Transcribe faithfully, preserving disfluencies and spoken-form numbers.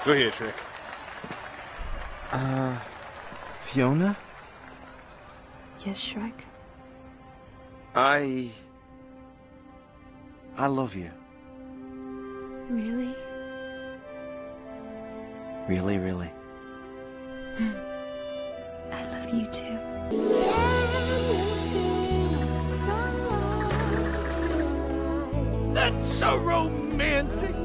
Go ahead, Shrek. Uh, Fiona? Yes, Shrek? I... I love you. Really? Really, really. I love you too. That's so romantic.